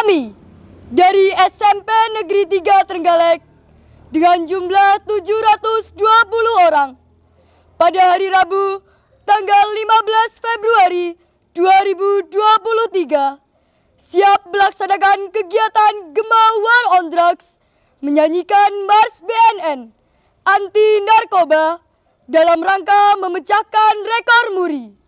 Kami dari SMP Negeri 3 Trenggalek dengan jumlah 720 orang pada hari Rabu tanggal 15 Februari 2023 siap melaksanakan kegiatan Gema War on Drugs, menyanyikan Mars BNN anti narkoba dalam rangka memecahkan rekor muri.